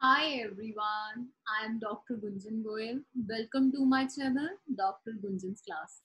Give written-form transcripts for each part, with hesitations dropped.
Hi everyone, I am Dr. Gunjan Goyal. Welcome to my channel, Dr. Gunjan's class.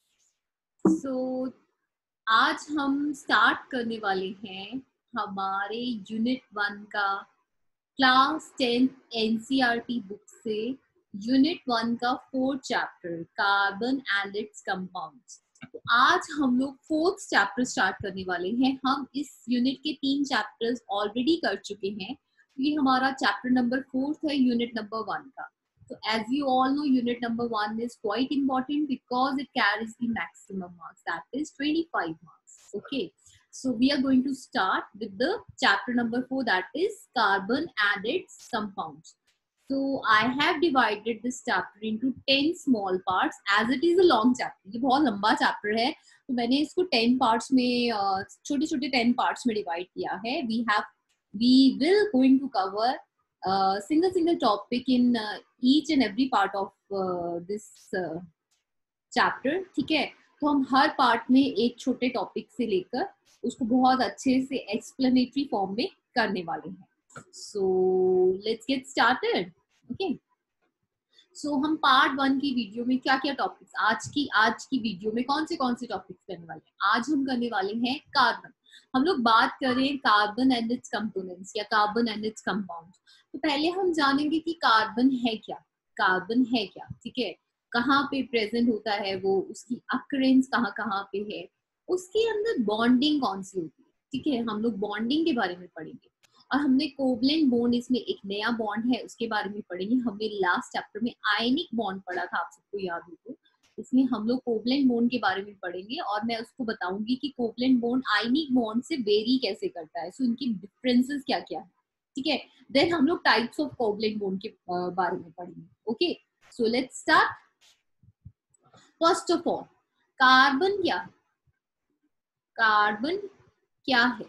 So, आज हम start करने वाले हैं हमारे यूनिट 1 का क्लास 10 एनसीईआरटी बुक से यूनिट 1 का 4th chapter carbon and its compounds. तो आज हम लोग 4th चैप्टर स्टार्ट करने वाले हैं। हम इस यूनिट के 3 चैप्टर्स ऑलरेडी कर चुके हैं। ये हमारा चैप्टर नंबर 4 है यूनिट नंबर 1 का। So as you all know, unit number 1 is quite important because it carries the maximum marks, that is 25 marks. Okay, so we are going to start with the chapter number 4, that is carbon and its compounds. So I have divided this chapter into 10 small parts as it is a long chapter. ये बहुत लंबा chapter है, तो मैंने इसको 10 parts में छोटे छोटे 10 parts में divide किया है. We will going to cover single topic in each and every part of this chapter. ठीक है, तो हम हर पार्ट में एक छोटे टॉपिक से लेकर उसको बहुत अच्छे से एक्सप्लेनेटरी फॉर्म में करने वाले हैं. So let's get started. Okay, so हम पार्ट 1 की वीडियो में क्या क्या टॉपिक्स आज की वीडियो में कौन से टॉपिक्स करने वाले हैं. आज हम करने वाले हैं कार्बन. हम लोग बात करें कार्बन एंड इट्स कंपोनेंट्स या कार्बन एंड इट्स कंपाउंड्स. तो पहले हम जानेंगे कि कार्बन है क्या. कार्बन है क्या, ठीक है, कहाँ पे प्रेजेंट होता है वो, उसकी अकरेंस कहाँ कहाँ पे है, उसके अंदर बॉन्डिंग कौन सी होती है. ठीक है, हम लोग बॉन्डिंग के बारे में पढ़ेंगे. और हमने कोवलेंट बॉन्ड, इसमें एक नया बॉन्ड है, उसके बारे में पढ़ेंगे. हमने लास्ट चैप्टर में आयनिक बॉन्ड पढ़ा था, आप सबको याद हो तो. इसमें हम लोग कोवलेंट बॉन्ड के बारे में पढ़ेंगे और मैं उसको बताऊंगी कि कोवलेंट बॉन्ड आयनिक बॉन्ड से वेरी कैसे करता है, सो इनकी डिफरेंसेस क्या क्या है. ठीक है, देन हम लोग टाइप्स ऑफ कोवलेंट बॉन्ड के बारे में पढ़ेंगे. Okay, so let's start. First of all, carbon क्या है. कार्बन क्या है.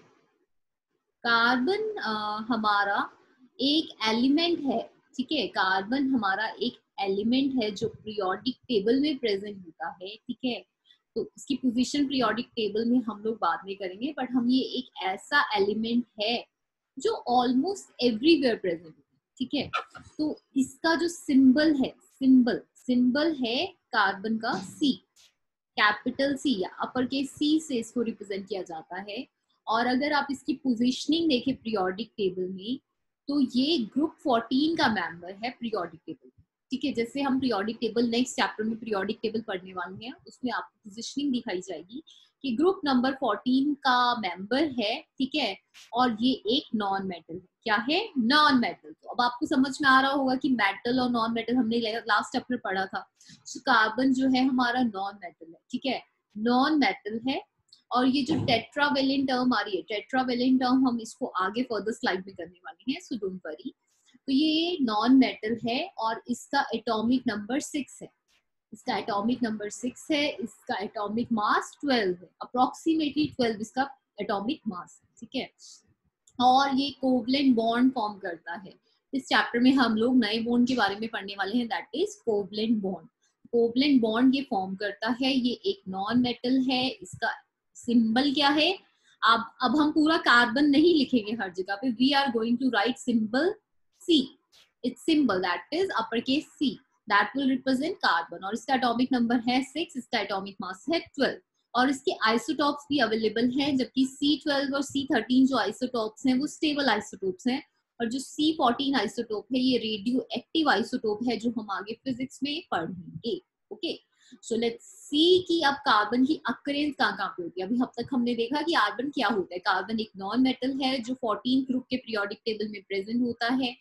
कार्बन हमारा एक एलिमेंट है. ठीक है, कार्बन हमारा एक एलिमेंट है जो पीरियोडिक टेबल में प्रेजेंट होता है. ठीक है, तो इसकी पोजीशन पीरियोडिक टेबल में हम लोग बाद में करेंगे, बट हम ये एक ऐसा एलिमेंट है जो ऑलमोस्ट एवरीवेयर प्रेजेंट है. ठीक है, तो इसका जो सिंबल है, सिंबल है कार्बन का सी, कैपिटल सी या अपर के सी से इसको रिप्रेजेंट किया जाता है. और अगर आप इसकी पोजीशनिंग देखें पीरियोडिक टेबल में, तो ये ग्रुप 14 का मेंबर है पीरियोडिक टेबल में. ठीक है, जैसे हम पीरियोडिक टेबल नेक्स्ट चैप्टर में पीरियोडिक टेबल पढ़ने वाले हैं, उसमें आपको पोजीशनिंग दिखाई जाएगी कि ग्रुप नंबर 14 का मेंबर है. ठीक है, और ये एक नॉन मेटल है. क्या है? Non metal. तो अब आपको समझ में आ रहा होगा कि मेटल और नॉन मेटल हमने लास्ट चैप्टर पढ़ा था. तो कार्बन जो है हमारा नॉन मेटल है. ठीक है, नॉन मेटल है. और ये जो टेट्रावेलेंट टर्म आ रही है, टेट्रावेलेंट टर्म हम इसको आगे फर्दर स्लाइड में करने वाले हैं, सो डोंट वरी. तो ये नॉन मेटल है और इसका एटॉमिक नंबर 6 है. इसका एटॉमिक नंबर 6 है. इसका एटॉमिक मास 12 है, अप्रोक्सीमेटली 12 इसका एटॉमिक मास है. ठीक है, और ये कोवलेंट बॉन्ड फॉर्म करता है. इस चैप्टर में हम लोग नए बॉन्ड के बारे में पढ़ने वाले हैं, that is covalent bond. Covalent bond ये फॉर्म करता है. ये एक नॉन मेटल है. इसका सिंबल क्या है? अब हम पूरा कार्बन नहीं लिखेंगे हर जगह पे. We are going to write symbol C. Its symbol that is upper case C, that will represent carbon. और इसका एटॉमिक नंबर है 6, इसका एटॉमिक मास है 12. और इसके आइसोटॉप्स भी अवेलेबल हैं, जबकि C12 और C13 जो आइसोटॉप्स हैं वो स्टेबल आइसोटॉप्स हैं. और जो C14 आइसोटोप है ये रेडियो एक्टिव आइसोटोप है, जो हम आगे फिजिक्स में पढ़ेंगे. ओके, सो लेट्स सी कि अब कार्बन की अकरेंस कहाँ पे होती है. अभी अब तक हमने देखा कि कार्बन क्या होता है. कार्बन एक नॉन मेटल है जो 14 ग्रुप के पीरियोडिक टेबल में प्रेजेंट होता है.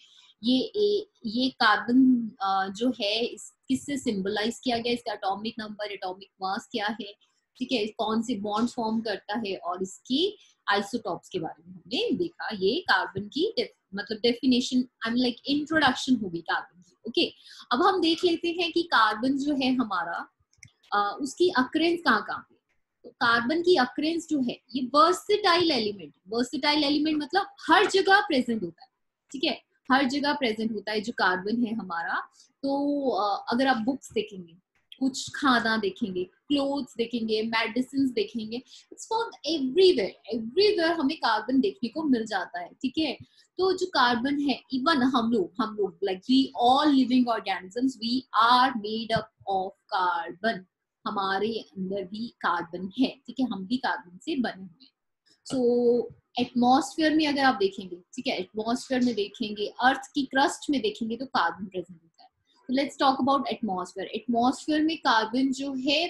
ये कार्बन जो है किससे सिंबलाइज किया गया, इसका एटॉमिक नंबर, एटॉमिक मास क्या है. ठीक है, कौन से बॉन्ड्स फॉर्म करता है, और इसकी आइसोटॉप्स के बारे में हमने देखा. ये कार्बन की मतलब definition, I mean like introduction होगी कार्बन की. ओके, अब हम देख लेते हैं कि कार्बन जो है हमारा उसकी अकरेंस कहाँ कहाँ पे. तो कार्बन की अकरेंस जो है ये वर्सेटाइल एलिमेंट. वर्सेटाइल एलिमेंट मतलब हर जगह प्रेजेंट होता है. ठीक है, हर जगह प्रेजेंट होता है जो कार्बन है हमारा. तो अगर आप बुक्स देखेंगे, कुछ खाना देखेंगे, क्लोथ्स देखेंगे, मेडिसिन देखेंगे, इट्स फाउंड एवरीवेयर, एवरीवेयर हमें कार्बन देखने को मिल जाता है, ठीक है। तो जो कार्बन है, इवन हम लोग like we all living organisms, we are made up of carbon, हमारे अंदर भी कार्बन है, ठीक है, हम भी कार्बन से बने हुए हैं। सो एटमॉस्फेयर में अगर आप देखेंगे, ठीक है, एटमॉस्फेयर में देखेंगे, अर्थ की क्रस्ट में देखेंगे तो कार्बन प्रेजेंट होता है। तो let's talk about atmosphere. Atmosphere में कार्बन जो है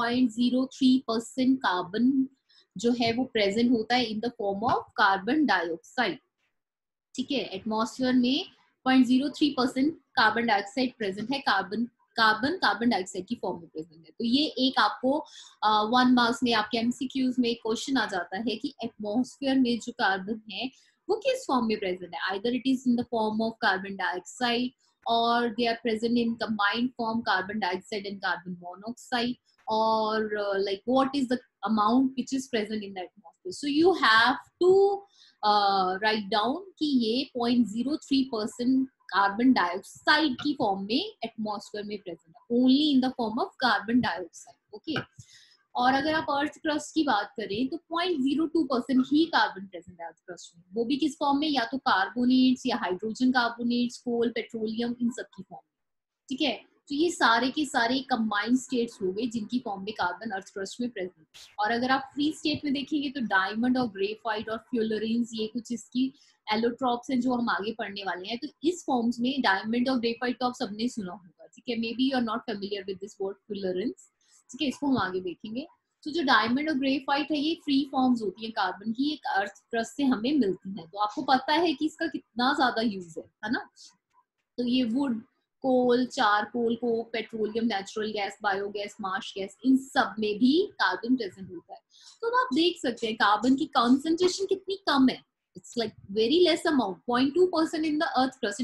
0.03% कार्बन जो है वो प्रेजेंट होता है in the form of carbon dioxide, ठीक है। एटमॉस्फेयर में 0.03% कार्बन डाइऑक्साइड प्रेजेंट है, कार्बन डाइऑक्साइड की फॉर्म में प्रेजेंट है। तो ये एक आपको 1 मार्क्स में आपके एमसीक्यूज में क्वेश्चन आ जाता है कि एटमॉस्फेयर में जो कार्बन है वो किस फॉर्म में प्रेजेंट है, either it is in the form of carbon dioxide और they are present in combined form carbon dioxide and carbon monoxide, और like what is the amount which is present in the atmosphere. So you have to write down कि ये 0.03% carbon dioxide की form में atmosphere में present है, only in the form of carbon dioxide, okay. और अगर आप अर्थ क्रस्ट की बात करें तो 0.02% ही कार्बन प्रेजेंट है अर्थ क्रस्ट में, वो भी किस फॉर्म में, या तो कार्बोनेट्स या हाइड्रोजन कार्बोनेट्स, कोल, पेट्रोलियम, इन सब की फॉर्म में, ठीक है। तो ये सारे के सारे कंबाइंड स्टेट्स हो गए जिनकी फॉर्म में कार्बन अर्थ क्रस्ट में प्रेजेंट है। और अगर आप फ्री स्टेट में देखेंगे तो डायमंड और ग्रेफाइट और फ्यूलरिन्स, ये कुछ इसकी एलोट्रॉप्स हैं जो हम आगे पढ़ने वाले हैं। तो इस फॉर्म्स में डायमंड और ग्रेफाइट तो आप सबने सुना होगा, ठीक है, maybe you are not familiar with this word fullerenes, ठीक है, इसको हम आगे देखेंगे। तो जो डायमंड और ग्रेफाइट है ये फ्री फॉर्म्स होती है कार्बन की, एक अर्थ क्रस्ट से हमें मिलती है। तो आपको पता है कि इसका कितना ज्यादा यूज है ना। तो ये wood, coal, charcoal, coke, petroleum, natural gas, biogas, marsh gas, इन सब में भी कार्बन प्रेजेंट होता है। तो आप देख सकते हैं कार्बन की कॉन्सेंट्रेशन कितनी कम है, it's like very less amount, 0.2% in the earth crust,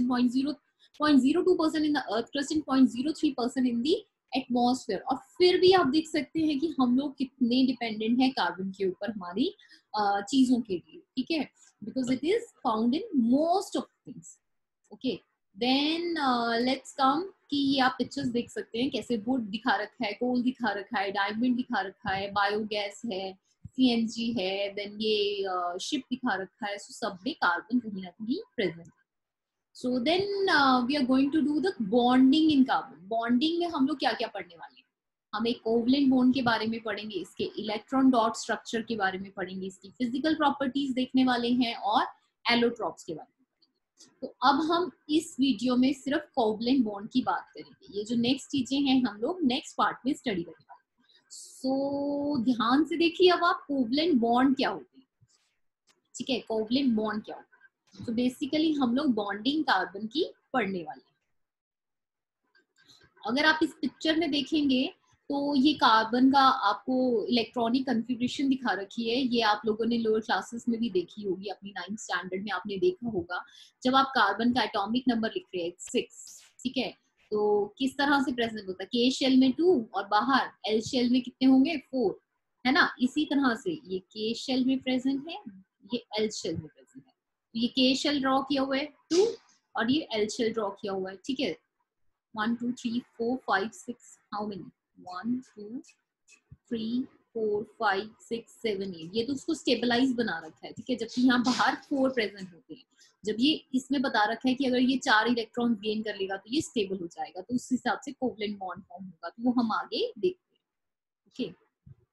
0.02% in the earth crust, 0.03% in the atmosphere. और फिर भी आप देख सकते हैं कि हम लोग कितने डिपेंडेंट हैं कार्बन के ऊपर हमारी चीजों के लिए, ठीक है, because it is found in most of things, okay. Then let's come कि ये आप पिक्चर्स देख सकते हैं कैसे वुड दिखा रखा है, कोल दिखा रखा है, डायमंड दिखा रखा है, बायोगैस है, सीएनजी है, देन ये शिप दिखा रखा है। सो सब में कार्बन कहीं ना कहीं प्रेजेंट है। So then we are going to do the bonding in carbon. Bonding में हम लोग क्या क्या पढ़ने वाले हैं, हम एक कोवलेंट बॉन्ड के बारे में पढ़ेंगे, इसके इलेक्ट्रॉन डॉट स्ट्रक्चर के बारे में पढ़ेंगे, इसकी फिजिकल प्रॉपर्टीज देखने वाले हैं और एलोट्रॉप्स के बारे में। तो अब हम इस वीडियो में सिर्फ कोवलेंट बॉन्ड की बात करेंगे, ये जो नेक्स्ट चीजें हैं हम लोग नेक्स्ट पार्ट में स्टडी करेंगे। सो ध्यान से देखिए अब आप, कोवलेंट बॉन्ड क्या होते हैं, ठीक है, कोवलेंट बॉन्ड क्या होता है। तो बेसिकली हम लोग बॉन्डिंग कार्बन की पढ़ने वाले हैं। अगर आप इस पिक्चर में देखेंगे तो ये कार्बन का आपको इलेक्ट्रॉनिक कॉन्फ़िगरेशन दिखा रखी है, ये आप लोगों ने लोअर क्लासेस में भी देखी होगी, अपनी 9th स्टैंडर्ड में आपने देखा होगा। जब आप कार्बन का एटॉमिक नंबर लिख रहे हैं 6, ठीक है, तो किस तरह से प्रेजेंट होता है, के शेल में 2 और बाहर एल शेल में कितने होंगे 4, है ना। इसी तरह से ये के शेल में प्रेजेंट है, ये एल शेल में प्रेजेंट है। तो ये के शेल ड्रॉ किया हुआ है 2 और ये एल शेल ड्रॉ किया हुआ है, ठीक है। 1 2 3 4 5 6, हाउ मेनी, 1 2 3 4 5 6 7 8, ये तो उसको स्टेबलाइज बना रखा है, ठीक है, जबकि यहाँ बाहर 4 प्रेजेंट होते हैं। जब ये इसमें बता रखा है कि अगर ये 4 इलेक्ट्रॉन गेन कर लेगा तो ये स्टेबल हो जाएगा, तो उस हिसाब से कोवलेंट बॉन्ड फॉर्म होगा, तो वो हम आगे देखते हैं, ओके।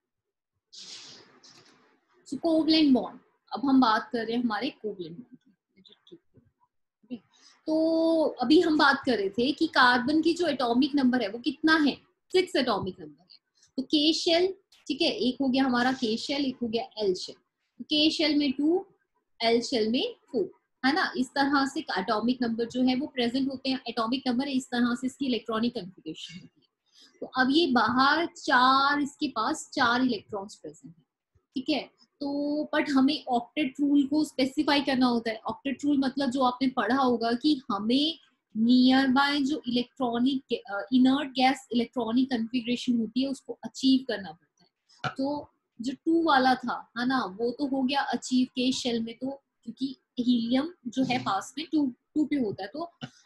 सो कोवलेंट बॉन्ड, अब हम बात कर रहे हैं हमारे कोवलेंट बॉन्ड की। तो अभी हम बात कर रहे थे कि कार्बन की जो एटॉमिक नंबर है वो कितना है, 6 एटॉमिक नंबर है। तो के शेल, ठीक है, एक हो गया हमारा के शेल, एक हो गया एल शेल। के शेल में 2, एल शेल में 4, है ना। इस तरह से एटॉमिक नंबर जो है वो प्रेजेंट होते हैं, एटॉमिक नंबर है, इस तरह से इसकी इलेक्ट्रॉनिक कॉन्फ़िगरेशन होती है। तो अब ये बाहर 4, इसके पास 4 इलेक्ट्रॉन्स प्रेजेंट है, ठीक है। तो बट हमें ऑक्टेट रूल को स्पेसिफाई करना होता है। ऑक्टेट रूल मतलब जो आपने पढ़ा होगा कि हमें नियर बाय जो electronic inert gas electronic configuration होती है उसको अचीव करना पड़ता है। तो जो 2 वाला था, है ना, वो तो हो गया अचीव के शेल में, तो क्योंकि हीलियम जो है पास में 2 पे होता है, तो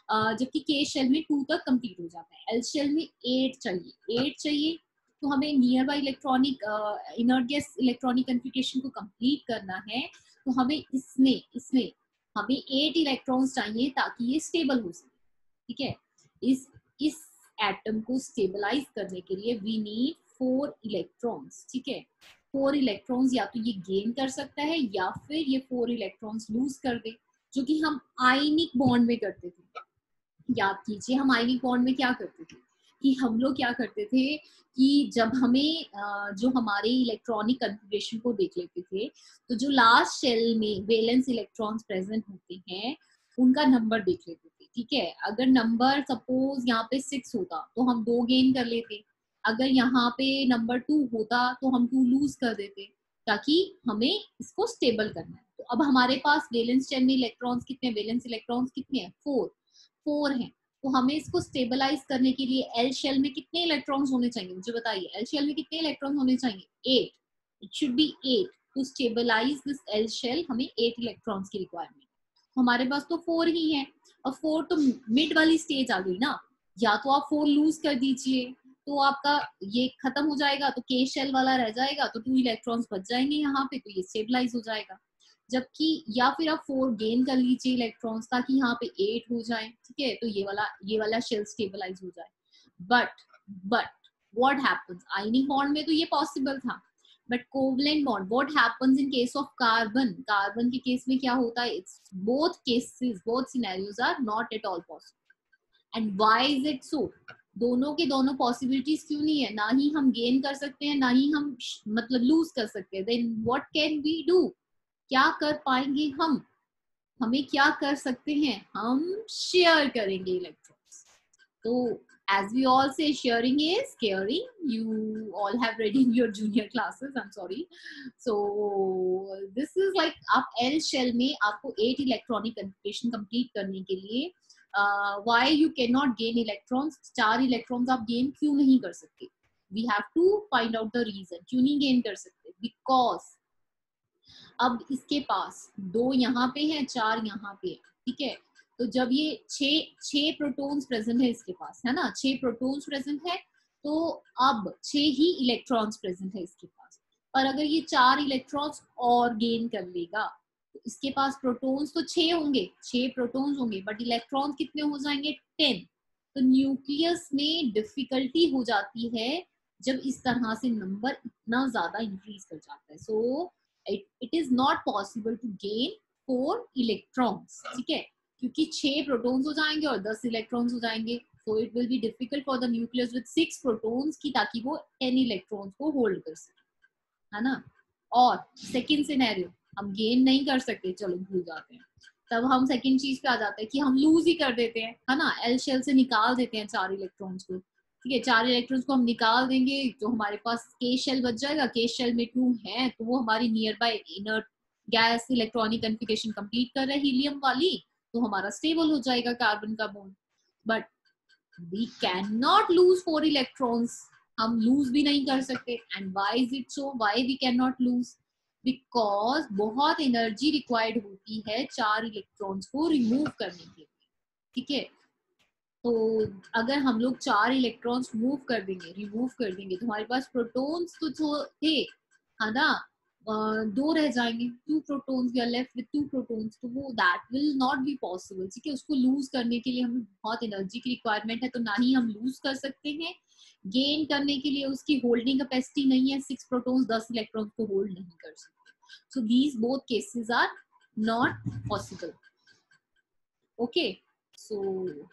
जबकि के शेल में 2 तक कंप्लीट हो जाता है। एल शेल में 8 चाहिए तो हमें nearby electronic inert gas electronic configuration को कंप्लीट करना है, तो हमें इसमें हमें 8 इलेक्ट्रॉन्स चाहिए ताकि ये स्टेबल हो सके। ठीक है, इस एटम को स्टेबलाइज करने के लिए वी नीड 4 इलेक्ट्रॉन्स। ठीक है, 4 इलेक्ट्रॉन्स या तो ये गेन कर सकता है या फिर ये 4 इलेक्ट्रॉन्स लूज कर दे, जो कि हम आयनिक बॉन्ड में करते थे। याद कीजिए, हम आयनिक बॉन्ड में क्या करते थे कि हम लोग क्या करते थे कि जब हमें जो हमारे इलेक्ट्रॉनिक कन्फिगरेशन को देख लेते थे, तो जो लास्ट शेल में वैलेंस इलेक्ट्रॉन्स प्रेजेंट होते हैं उनका नंबर देख लेते थे। ठीक है, अगर नंबर सपोज यहाँ पे 6 होता तो हम 2 गेन कर लेते, अगर यहाँ पे नंबर 2 होता तो हम 2 लूज कर देते, ताकि हमें इसको स्टेबल करना है। तो अब हमारे पास वैलेंस शेल में इलेक्ट्रॉन्स कितने, वैलेंस इलेक्ट्रॉन्स कितने हैं, 4 हैं। तो हमें इसको स्टेबलाइज करने के लिए एल शेल में कितने इलेक्ट्रॉन्स होने चाहिए, मुझे बताइए। एल शेल में कितने इलेक्ट्रॉन्स होने चाहिए, 8। It should be 8 to stabilize this L shell. हमें 8 इलेक्ट्रॉन्स की रिक्वायरमेंट, हमारे पास तो 4 ही है। और 4 तो मिड वाली स्टेज आ गई ना, या तो आप 4 लूज कर दीजिए तो आपका ये खत्म हो जाएगा, तो के शेल वाला रह जाएगा, तो 2 इलेक्ट्रॉन्स बच जाएंगे यहाँ पे, तो ये स्टेबलाइज हो जाएगा। जबकि या फिर आप 4 गेन कर लीजिए इलेक्ट्रॉन्स ताकि यहाँ पे 8 हो जाए। ठीक है, तो ये वाला शेल स्टेबलाइज हो जाए। But what happens, ionic bond में तो ये पॉसिबल था, but covalent bond, what happens in case of carbon के केस में क्या होता है, it's both scenarios are not at all possible. And why is it so, दोनों के दोनों पॉसिबिलिटीज क्यों नहीं है, ना ही हम गेन कर सकते हैं ना ही हम मतलब लूज कर सकते हैं। Then what can we do, क्या कर पाएंगे हमें क्या कर सकते हैं, हम शेयर करेंगे इलेक्ट्रॉन्स। तो as we all say, sharing is caring. You all have read in your junior classes, I'm sorry. So this is like, आप L shell में आपको 8 इलेक्ट्रॉनिक कन्फिगरेशन कंप्लीट करने के लिए why you cannot gain electrons, 4 electrons आप gain क्यों नहीं कर सकते, we have to find out the reason, क्यों नहीं गेन कर सकते। बिकॉज अब इसके पास 2 यहाँ पे है, 4 यहाँ पे है। ठीक है, तो जब ये 6 प्रोटॉन्स प्रेजेंट है इसके पास, है ना, 6 प्रोटॉन्स प्रेजेंट है, तो अब 6 ही इलेक्ट्रॉन्स प्रेजेंट है इसके पास। पर अगर ये 4 इलेक्ट्रॉन्स और गेन कर लेगा तो इसके पास प्रोटॉन्स तो 6 होंगे, 6 प्रोटॉन्स होंगे, बट इलेक्ट्रॉन्स कितने हो जाएंगे, 10। तो न्यूक्लियस में डिफिकल्टी हो जाती है जब इस तरह से नंबर इतना ज्यादा इंक्रीज कर जाता है। सो it is not possible to gain 4 electrons। ठीक है, क्योंकि 6 प्रोटॉन्स हो जाएंगे और 10 इलेक्ट्रॉन्स हो जाएंगे, so it will be difficult for the nucleus with 6 protons की ताकि वो 10 इलेक्ट्रॉन्स को होल्ड कर सके, है ना। और सेकंड सिनेरियो, हम गेन नहीं कर सकते, चलो भूल जाते हैं, तब हम सेकंड चीज पे आ जाते हैं कि हम लूज ही कर देते हैं, है ना, एल शेल से निकाल देते हैं 4 इलेक्ट्रॉन्स को। ठीक है, 4 इलेक्ट्रॉन्स को हम निकाल देंगे तो हमारे पास के शेल बच जाएगा, के शेल में 2 है, तो वो हमारी nearby inert gas electronic configuration complete कर रहे हैं हीलियम वाली, तो हमारा स्टेबल हो जाएगा कार्बन का bond. But we can not lose 4 electrons, हम लूज भी नहीं कर सकते। And why is it so, why we can not lose, because बहुत एनर्जी रिक्वायर्ड होती है 4 इलेक्ट्रॉन्स को रिमूव करने के लिए। ठीक है, तो अगर हम लोग 4 इलेक्ट्रॉन्स रिमूव कर देंगे तो हमारे पास प्रोटॉन्स तो थे, है ना, 2 रह जाएंगे, 2 protons, we are left with 2 protons, तो वो that will not be possible. ठीक है, उसको लूज करने के लिए हमें बहुत एनर्जी की रिक्वायरमेंट है, तो ना ही हम लूज कर सकते हैं, गेन करने के लिए उसकी होल्डिंग कैपेसिटी नहीं है, 6 प्रोटॉन्स 10 इलेक्ट्रॉन्स को होल्ड नहीं कर सकते। So these both cases are not possible. Okay, so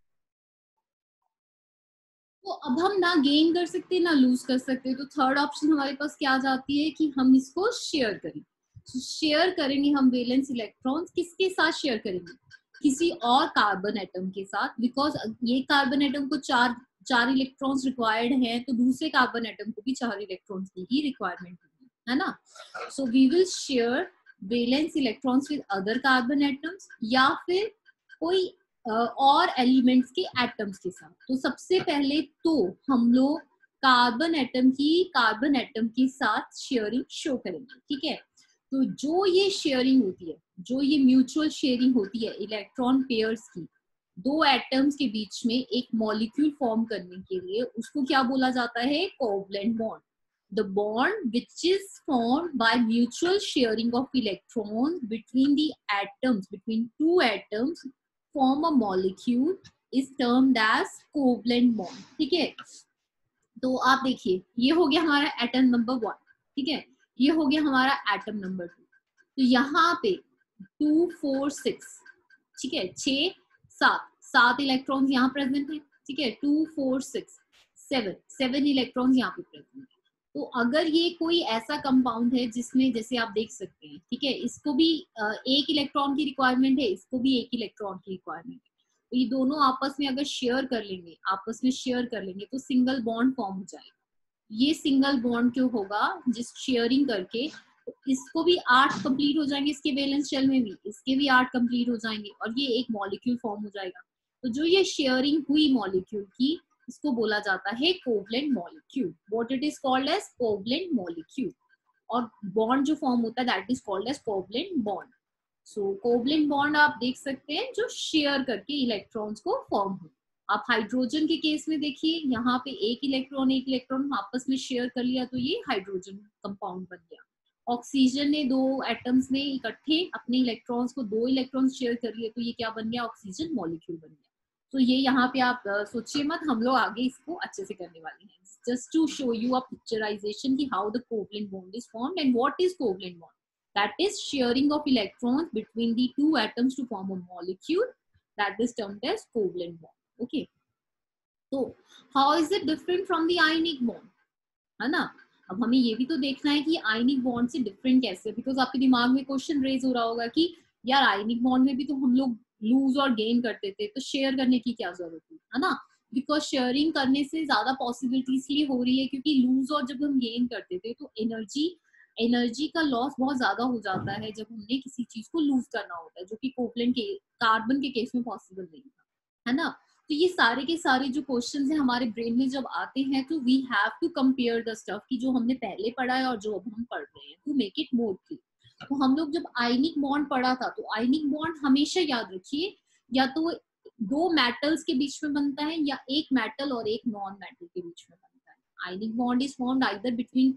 तो अब हम ना गेन कर सकते ना लूज कर सकते, तो थर्ड ऑप्शन हमारे पास क्या आ जाती है कि हम इसको शेयर करें। शेयर करेंगे हम वैलेंस इलेक्ट्रॉन्स, किसके साथ शेयर करेंगे, किसी और कार्बन एटम के साथ, बिकॉज ये कार्बन एटम को 4 इलेक्ट्रॉन्स रिक्वायर्ड हैं, तो दूसरे कार्बन एटम को भी 4 इलेक्ट्रॉन्स की ही रिक्वायरमेंट होगी, है ना। So we will share valence electrons with other carbon atoms या फिर कोई और एलिमेंट्स के एटम्स के साथ। तो सबसे पहले तो हम लोग कार्बन एटम के साथ शेयरिंग शो करेंगे। ठीक है, तो जो ये शेयरिंग होती है, जो ये म्यूचुअल शेयरिंग होती है इलेक्ट्रॉन पेयर्स की, दो एटम्स के बीच में एक मॉलिक्यूल फॉर्म करने के लिए उसको क्या बोला जाता है? Covalent bond. The bond which is formed by mutual sharing of electrons between the atoms, between two atoms, form a molecule is termed as covalent bond. ठीक है, तो आप देखिए ये हो गया हमारा एटम नंबर 1. ठीक है, ये हो गया हमारा एटम नंबर 2. तो यहाँ पे 2 4 6, ठीक है, 6 7 इलेक्ट्रॉन्स यहाँ प्रेजेंट है. ठीक है, 2 4 6 7 इलेक्ट्रॉन्स यहाँ पे प्रेजेंट है. तो अगर ये कोई ऐसा कंपाउंड है जिसमें जैसे आप देख सकते हैं, ठीक है, इसको भी एक इलेक्ट्रॉन की रिक्वायरमेंट है, इसको भी एक इलेक्ट्रॉन की रिक्वायरमेंट है. तो ये दोनों आपस में अगर शेयर कर लेंगे, आपस में शेयर कर लेंगे तो सिंगल बॉन्ड फॉर्म हो जाएगा. ये सिंगल बॉन्ड क्यों होगा? जिस शेयरिंग करके तो इसको भी 8 कंप्लीट हो जाएंगे, इसके वैलेंस शेल में भी इसके भी 8 कंप्लीट हो जाएंगे और ये एक मॉलिक्यूल फॉर्म हो जाएगा. तो जो ये शेयरिंग हुई मॉलिक्यूल की, इसको बोला जाता है covalent molecule. What it is called as covalent molecule. और बॉन्ड जो फॉर्म होता है that is called as covalent bond. So covalent bond आप देख सकते हैं जो शेयर करके इलेक्ट्रॉन्स को फॉर्म हो. आप हाइड्रोजन के केस में देखिए, यहाँ पे एक इलेक्ट्रॉन आपस में शेयर कर लिया तो ये हाइड्रोजन कंपाउंड बन गया. ऑक्सीजन ने दो एटम्स ने इकट्ठे अपने इलेक्ट्रॉन्स को 2 इलेक्ट्रॉन शेयर कर लिए तो ये क्या बन गया? ऑक्सीजन मॉलिक्यूल बन गया. तो ये यहाँ पे आप सोचिए मत, हम लोग आगे इसको अच्छे से करने वाले हैं. Just to show you a picturization की how the covalent bond is formed and what is covalent bond. That is sharing of electrons between the two atoms to form a molecule that is termed as covalent bond. Okay. So how is it different from the ionic bond? है ना. अब हमें ये भी तो देखना है कि आयनिक बॉन्ड से डिफरेंट कैसे. बिकॉज आपके दिमाग में क्वेश्चन रेज हो रहा होगा कि यार आयनिक बॉन्ड में भी तो हम लोग लूज और गेन करते थे, तो शेयर करने की क्या जरूरत है ना. बिकॉज शेयरिंग करने से ज्यादा पॉसिबिलिटी इसलिए हो रही है क्योंकि लूज और जब हम गेन करते थे तो एनर्जी का लॉस बहुत ज्यादा हो जाता है जब हमने किसी चीज को लूज करना होता है, जो कि कोवलेंट के कार्बन के केस में पॉसिबल नहीं है ना. तो ये सारे के सारे जो क्वेश्चंस हैं हमारे ब्रेन में जब आते हैं तो we have to compare the stuff की जो हमने पहले पढ़ा है और जो अब हम पढ़ रहे हैं to make it more clear. तो हम लोग जब आयनिक बॉन्ड पढ़ा था तो आयनिक बॉन्ड हमेशा याद रखिए या तो दो मेटल्स के बीच में बनता है या एक मेटल और एक नॉन मेटल के बीच में बनता है. Ionic bond is formed either between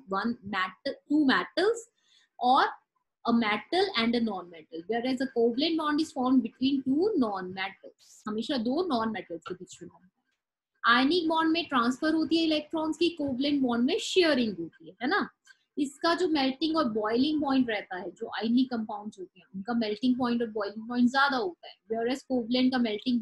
two metals or a metal and a non-metal, whereas a covalent bond is formed between two non-metals. हमेशा दो non-metals के बीच में बनता है. आयनिक बॉन्ड में ट्रांसफर होती है इलेक्ट्रॉन्स की, कोवलेंट बॉन्ड में शेयरिंग होती है ना. इसका जो मेल्टिंग और बॉइलिंग पॉइंट रहता है, जो आयनिक कंपाउंड्स होते हैं उनका मेल्टिंग पॉइंट और बॉइलिंग पॉइंट ज्यादा होता है, whereas कोवलेंट का मेल्टिंग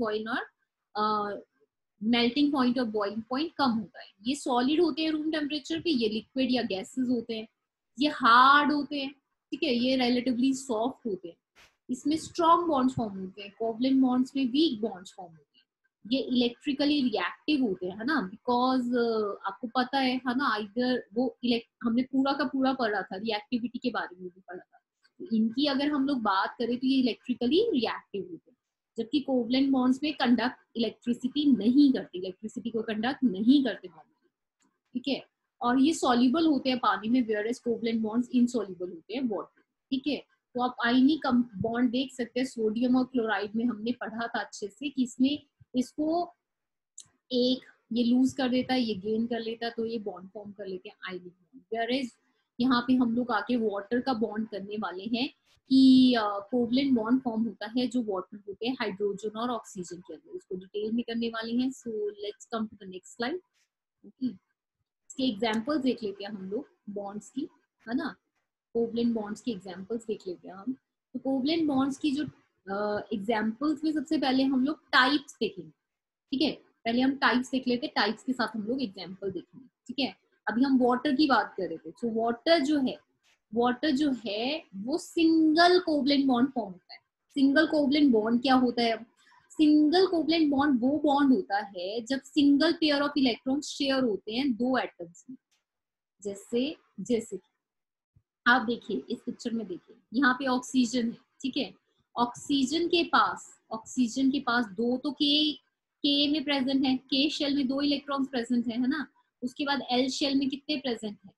पॉइंट और बॉइलिंग पॉइंट कम होता है. ये सॉलिड होते हैं रूम टेम्परेचर पे, ये लिक्विड या गैसेस होते हैं, ये हार्ड होते हैं, ठीक है, ये रिलेटिवली सॉफ्ट होते हैं. इसमें स्ट्रॉन्ग बॉन्ड्स फॉर्म होते हैं, कोवलेंट बॉन्ड्स में वीक बॉन्ड्स फॉर्म होते हैं. ये इलेक्ट्रिकली रिएक्टिव होते हैं, है ना. बिकॉज आपको पता है ना, इधर वो हमने पूरा का पूरा पढ़ा था, रिएक्टिविटी के बारे में भी पढ़ा था. तो इनकी अगर हम लोग बात करें तो ये इलेक्ट्रिकली रिएक्टिव होते हैं, जबकि कोवलेंट बॉन्ड्स में कंडक्ट इलेक्ट्रिसिटी नहीं करते, इलेक्ट्रिसिटी को कंडक्ट नहीं करते नॉर्मली. ठीक है, और ये सॉल्युबल होते हैं पानी में, वेयरएज कोवलेंट बॉन्ड्स इनसॉल्युबल होते हैं वाटर. ठीक है, तो आप आयनिक बॉन्ड देख सकते हैं सोडियम और क्लोराइड में, हमने पढ़ा था अच्छे से कि इसमें इसको एक ये लूज कर देता है, ये गेन कर लेता है, तो ये बॉन्ड फॉर्म कर लेते हैं आयनिक बॉन्ड. वेयरएज यहाँ पे हम लोग आके वाटर का बॉन्ड करने वाले हैं कि कोवलेंट बॉन्ड फॉर्म होता है जो वाटर होते हैं हाइड्रोजन और ऑक्सीजन के अंदर. इसको डिटेल में करने वाले हैं. So let's come to the next slide. Okay, इसके एग्जांपल्स देख लेते हैं हम लोग बॉन्ड्स की, है ना. कोवलेंट बॉन्ड्स की एग्जांपल्स देख लेते हैं हम. तो कोवलेंट बॉन्ड्स की जो एग्जांपल्स में सबसे पहले हम लोग टाइप्स देखेंगे. ठीक है, पहले हम टाइप्स देख लेते हैं, टाइप्स के साथ हम लोग एग्जांपल देखेंगे. ठीक है, अभी हम वाटर की बात कर रहे थे. तो वाटर जो है वो सिंगल कोवलेंट बॉन्ड फॉर्म होता है. सिंगल कोवलेंट बॉन्ड क्या होता है? सिंगल कोवलेंट बॉन्ड वो बॉन्ड होता है जब single pair of electrons share होते हैं दो एटम्स में. जैसे आप देखिए इस पिक्चर में, देखिए यहाँ पे ऑक्सीजन है. ठीक है, ऑक्सीजन के पास दो तो के में प्रेजेंट है, के शेल में 2 इलेक्ट्रॉन्स प्रेजेंट है ना. उसके बाद एल शेल में कितने प्रेजेंट है?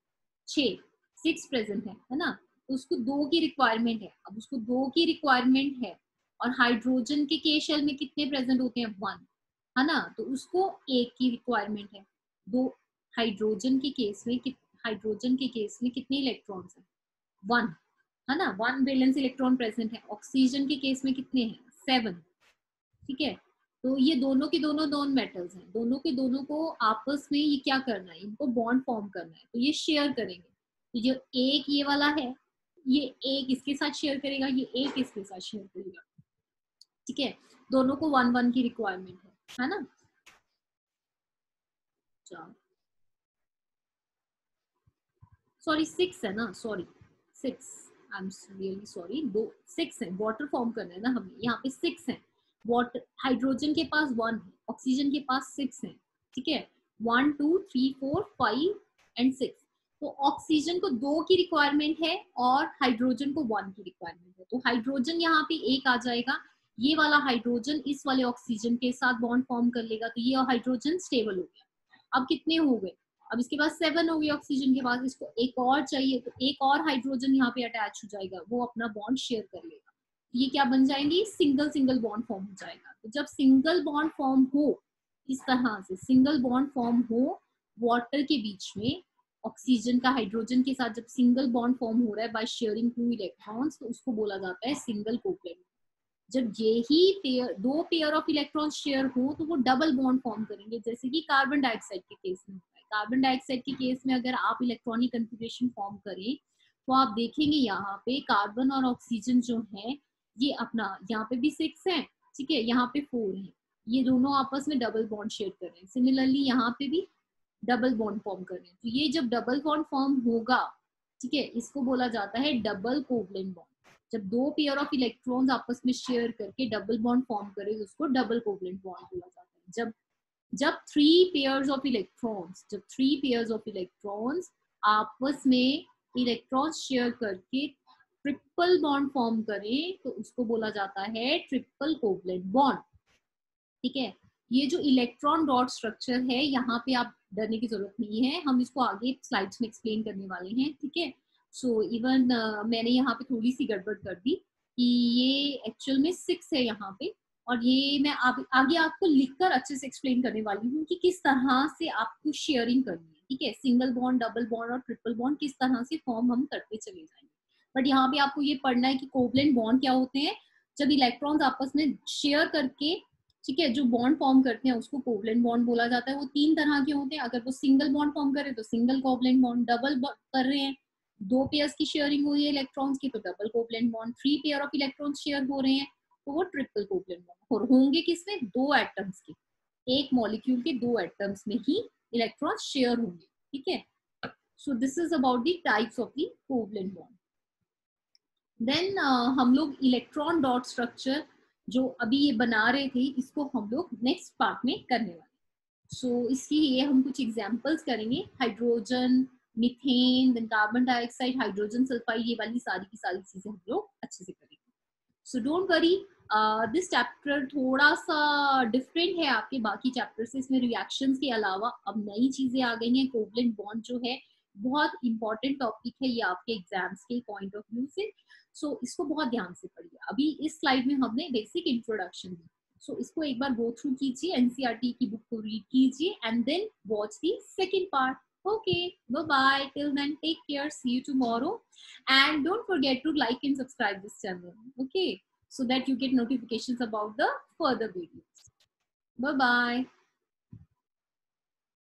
6 प्रेजेंट है ना. तो उसको 2 की रिक्वायरमेंट है. अब उसको 2 की रिक्वायरमेंट है और हाइड्रोजन के K शेल में कितने प्रेजेंट होते हैं, 1, है ना, तो उसको एक की रिक्वायरमेंट है। दो हाइड्रोजन के केस में कितने इलेक्ट्रॉन्स हैं, 1, है ना, 1 वैलेंस इलेक्ट्रॉन प्रेजेंट है। ऑक्सीजन के केस में कितने हैं, 7, ठीक है। तो ये दोनों के दोनों नॉन मेटल्स हैं, दोनों के दोनों को आपस में ये क्या करना है, इनको बॉन्ड फॉर्म करना है, तो ये शेयर करेंगे। तो जो एक ये वाला है, ये एक इसके साथ शेयर करेगा, ये एक इसके साथ शेयर करेगा, ठीक है। दोनों को 1-1 की रिक्वायरमेंट है ना। सॉरी 6 है ना, sorry 6, I am really sorry, 6 है, वाटर फॉर्म करना है ना हमें, यहाँ पे 6 है। वाटर, हाइड्रोजन के पास 1 है, ऑक्सीजन के पास 6 है, ठीक है। 1 2 3 4 5 एंड 6। तो ऑक्सीजन को 2 की रिक्वायरमेंट है और हाइड्रोजन को 1 की रिक्वायरमेंट है। तो हाइड्रोजन यहाँ पे एक आ जाएगा, ये वाला हाइड्रोजन इस वाले ऑक्सीजन के साथ बॉन्ड फॉर्म कर लेगा, तो ये हाइड्रोजन स्टेबल हो गया। अब कितने हो गए, अब इसके पास 7 हो गए ऑक्सीजन के पास, इसको एक और चाहिए, तो एक और हाइड्रोजन यहाँ पे अटैच हो जाएगा, वो अपना बॉन्ड शेयर कर लेगा। ये क्या बन जाएंगी, सिंगल सिंगल बॉन्ड फॉर्म हो जाएगा। तो जब सिंगल बॉन्ड फॉर्म हो, इस तरह से सिंगल बॉन्ड फॉर्म हो वाटर के बीच में, ऑक्सीजन का हाइड्रोजन के साथ जब सिंगल बॉन्ड फॉर्म हो रहा है बाय शेयरिंग 2 इलेक्ट्रॉन्स, तो उसको बोला जाता है सिंगल कोवलेंट। जब ये ही दो पेयर ऑफ इलेक्ट्रॉन शेयर हो तो वो डबल बॉन्ड फॉर्म करेंगे, जैसे कि कार्बन डाइऑक्साइड के केस में होता है। कार्बन डाइऑक्साइड के केस में अगर आप इलेक्ट्रॉनिक कन्फिगरेशन फॉर्म करें तो आप देखेंगे यहाँ पे कार्बन और ऑक्सीजन जो है, ये अपना यहाँ पे भी 6 है, ठीक है, यहाँ पे 4 है, ये दोनों आपस में डबल बॉन्ड शेयर कर रहे हैं। सिमिलरली यहाँ पे भी डबल बॉन्ड फॉर्म कर रहे हैं। तो ये जब डबल बॉन्ड फॉर्म होगा, ठीक है, इसको बोला जाता है डबल कोवलेंट बॉन्ड। जब 2 पेयर ऑफ इलेक्ट्रॉन्स आपस में शेयर करके डबल बॉन्ड फॉर्म करे, उसको डबल कोवलेंट बॉन्ड बोला जाता है। जब 3 पेयर्स ऑफ इलेक्ट्रॉन्स आपस में इलेक्ट्रॉन्स शेयर करके ट्रिपल बॉन्ड फॉर्म करें, तो उसको बोला जाता है ट्रिपल कोवलेंट बॉन्ड, ठीक है। ये जो इलेक्ट्रॉन डॉट स्ट्रक्चर है, यहाँ पे आप डरने की जरूरत नहीं है, हम इसको आगे स्लाइड्स में एक्सप्लेन करने वाले हैं, ठीक है। सो इवन मैंने यहाँ पे थोड़ी सी गड़बड़ कर दी कि ये एक्चुअल में 6 है यहाँ पे, और ये मैं आगे आपको लिखकर अच्छे से एक्सप्लेन करने वाली हूँ कि किस तरह से आपको शेयरिंग करनी है, ठीक है। सिंगल बॉन्ड, डबल बॉन्ड और ट्रिपल बॉन्ड किस तरह से फॉर्म हम करते चले जाएंगे। बट यहाँ पे आपको ये पढ़ना है कि कोवलेंट बॉन्ड क्या होते हैं। जब इलेक्ट्रॉन्स आपस में शेयर करके, ठीक है, जो बॉन्ड फॉर्म करते हैं उसको कोवलेंट बॉन्ड बोला जाता है। वो 3 तरह के होते हैं। अगर वो सिंगल बॉन्ड फॉर्म करे तो सिंगल कोवलेंट बॉन्ड, डबल कर रहे हैं, 2 पेयर्स की शेयरिंग हुई है इलेक्ट्रॉन्स की, तो double covalent bond, 3 pair of electrons share हो रहे हैं तो वो ट्रिपल कोवलेंट बॉन्ड। और होंगे किसमें, 2 एटम्स के, एक मॉलिक्यूल के 2 एटम्स में ही इलेक्ट्रॉन्स शेयर होंगे, ठीक है। So this is about the types of the covalent bond. Then हम लोग इलेक्ट्रॉन डॉट स्ट्रक्चर जो अभी ये बना रहे थे, इसको हम लोग नेक्स्ट पार्ट में करने वाले। सो इसके लिए हम कुछ एग्जांपल्स करेंगे, hydrogen, methane, then carbon dioxide, hydrogen sulphide, ये वाली सारी की सारी चीजें हम लोग अच्छे से करेंगे। So don't worry, this chapter थोड़ा सा डिफरेंट है आपके बाकी चैप्टर से। इसमें रिएक्शंस के अलावा अब नई चीजें आ गई हैं। कोवलेंट बॉन्ड जो है बहुत इंपॉर्टेंट टॉपिक है ये आपके एग्जाम्स के पॉइंट ऑफ व्यू से। सो इसको बहुत ध्यान से पढ़िए। अभी इस स्लाइड में हमने बेसिक इंट्रोडक्शन दी, सो इसको एक बार गो थ्रू कीजिए, एनसीईआरटी की बुक को रीड कीजिए and then watch the second part. Okay, bye bye. Till then, take care. See you tomorrow. And don't forget to like and subscribe this channel. Okay, so that you get notifications about the further videos. Bye bye.